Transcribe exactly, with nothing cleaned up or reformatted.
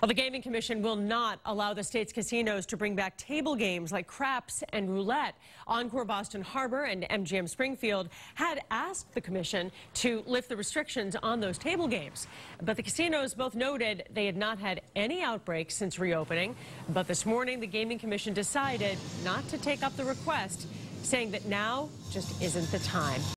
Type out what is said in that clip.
Well, the Gaming Commission will not allow the state's casinos to bring back table games like craps and roulette. Encore Boston Harbor and M G M Springfield had asked the commission to lift the restrictions on those table games. But the casinos both noted they had not had any outbreaks since reopening. But this morning, the Gaming Commission decided not to take up the request, saying that now just isn't the time.